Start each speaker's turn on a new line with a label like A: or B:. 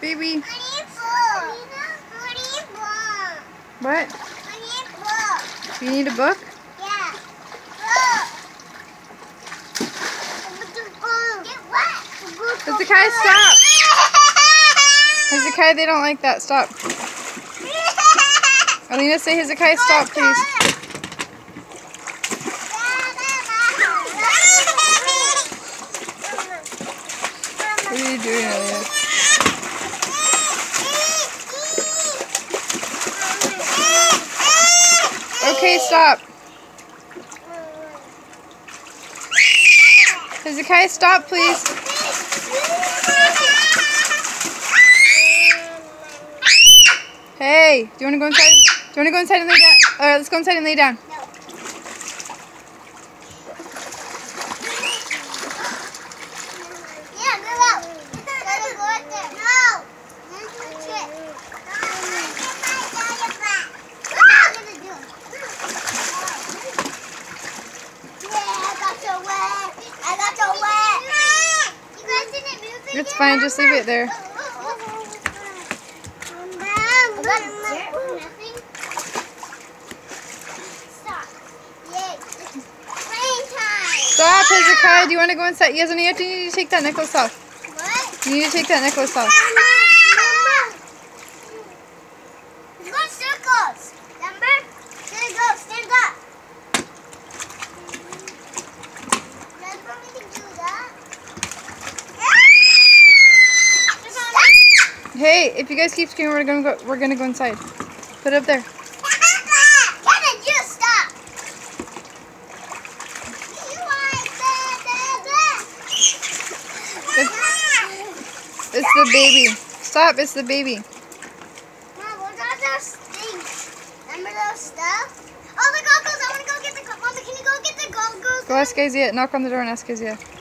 A: baby.
B: I need book. I need book.
A: What?
B: I need book.
A: You need a book?
B: Yeah. Book. Get what?
A: Hezekiah, stop! Hezekiah, they don't like that. Stop. Alina, say Hezekiah, stop, please. What are you doing, Alina? Okay, stop. Hezekiah, stop, please. Hey, do you want to go inside? Do you want to go inside and lay down? Alright, let's go inside and lay down.
B: No. Yeah, go out. Gotta go out there. No.
A: It's fine, just leave it there. Stop, Hezekiah. Do you want to go inside? Yes, you need to take that necklace off.
B: What?
A: You need to take that necklace off.
B: It's got circles. Remember? There you go. Stand up. Remember we can do that?
A: Hey, if you guys keep screaming, we're gonna go inside. Put it up there.
B: Kevin, you stop.
A: It's the baby. Stop, it's the baby.
B: Mom, what are those things? Remember those stuff? Oh, the goggles. I want to go get the goggles. Mommy, can you go get the goggles?
A: Go ask Isaiah. Knock on the door and ask Isaiah.